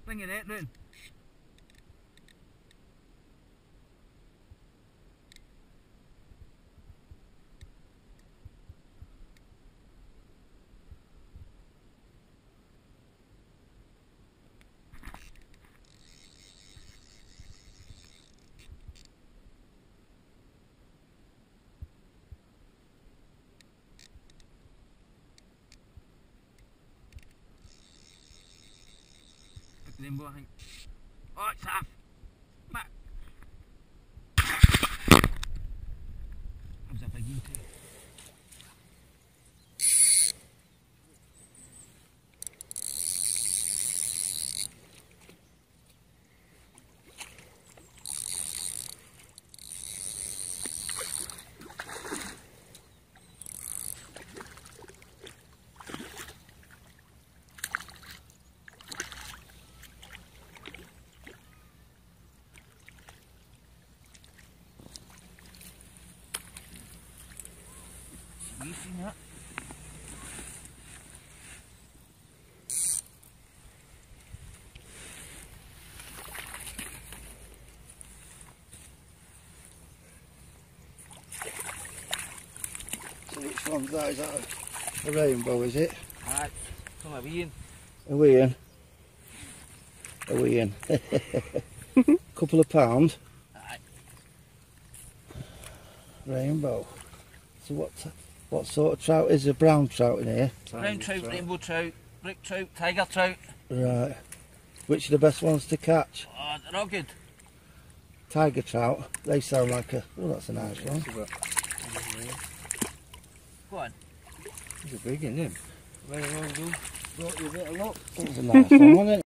Bring it out, Rin. Rainbow, I think. Oh, it's half. Back. Comes up again too. You seen that? So which one's that? Is that a rainbow, is it? Alright, come over Ian. Are we in? Are we in? Couple of pounds. Alright. Rainbow. So what sort of trout is a brown trout in here? Brown trout, rainbow trout, brook trout, tiger trout. Right. Which are the best ones to catch? Oh, they're all good. Tiger trout. They sound like a... Oh, that's a nice one. Go on. He's a big one, isn't he? Very well done. Brought you a bit of luck. That was a nice one, wasn't it?